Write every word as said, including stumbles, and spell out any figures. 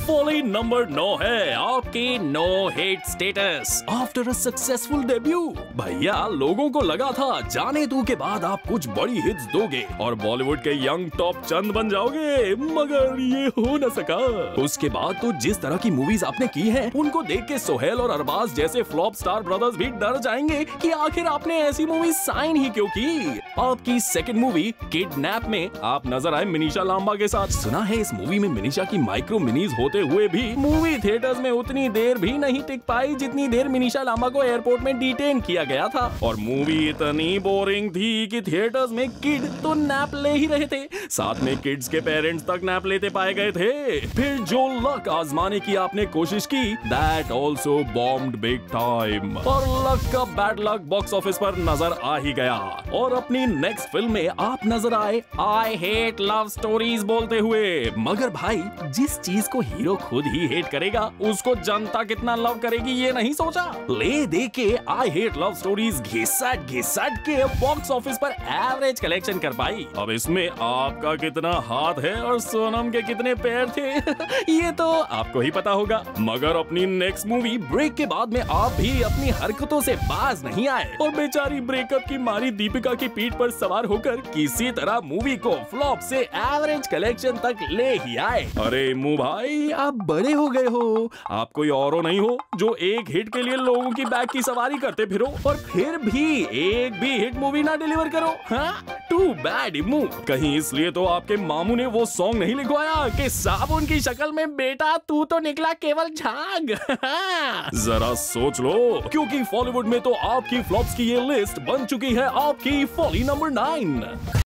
Folly number नौ है आपकी no hit status after a successful debut. भैया लोगों को लगा था जाने तू के बाद आप कुछ बड़ी हिट्स दोगे और बॉलीवुड के यंग टॉप चंद बन जाओगे, मगर ये हो न सका। उसके बाद तो जिस तरह की मूवीज आपने की हैं, उनको देख के सोहेल और अरबाज जैसे फ्लॉप स्टार ब्रदर्स भी डर जाएंगे कि आखिर आपने ऐसी मूवी साइन ही क्यों की। आपकी सेकंड मूवी किडनैप में आप नजर आए मिनीषा लांबा के साथ। सुना है इस मूवी में मिनीषा की माइक्रो मिनीज होते हुए भी मूवी थिएटर्स में उतनी देर भी नहीं टिक पाई जितनी देर मिनीषा लांबा को एयरपोर्ट में डिटेन किया गया था। और मूवी इतनी बोरिंग थी कि थिएटर्स में किड तो नैप ले ही रहे थे, साथ में किड्स के पेरेंट्स तक नैप लेते पाए गए थे। फिर जो लक आजमाने की आपने कोशिश की, that also bombed big time. और लक का बैड लक बॉक्स ऑफिस पर नजर आ ही गया। और अपनी नेक्स्ट फिल्म में आप नजर आए आई हेट लव स्टोरीज बोलते हुए। मगर भाई जिस चीज को हीरो खुद ही हेट करेगा उसको जनता कितना लव करेगी ये नहीं सोचा। ले दे के आई हेट लव स्टोरीज घिसट घिसट के बॉक्स ऑफिस पर एवरेज कलेक्शन कर पाई। अब इसमें आपका कितना हाथ है और सोनम के कितने पैर थे ये तो आपको ही पता होगा। मगर अपनी नेक्स्ट मूवी ब्रेक के बाद में आप भी अपनी हरकतों से बाज नहीं आए और बेचारी ब्रेकअप की मारी दीपिका की पीठ पर सवार होकर किसी तरह मूवी को फ्लॉप से एवरेज कलेक्शन तक ले ही आए। अरे मुंह भाई आप बड़े हो गए हो, आप कोई और नहीं हो जो एक हिट के लिए लोगों की बैक की सवारी करते फिरो और फिर भी एक भी हिट मूवी ना डिलीवर करो। हाँ टू बैड इमू। कहीं इसलिए तो आपके मामू ने वो सॉन्ग नहीं लिखवाया कि साबुन की शक्ल में बेटा तू तो निकला केवल झाग। जरा सोच लो, क्योंकि बॉलीवुड में तो आपकी फ्लॉप्स की ये लिस्ट बन चुकी है आपकी फॉली नंबर नाइन।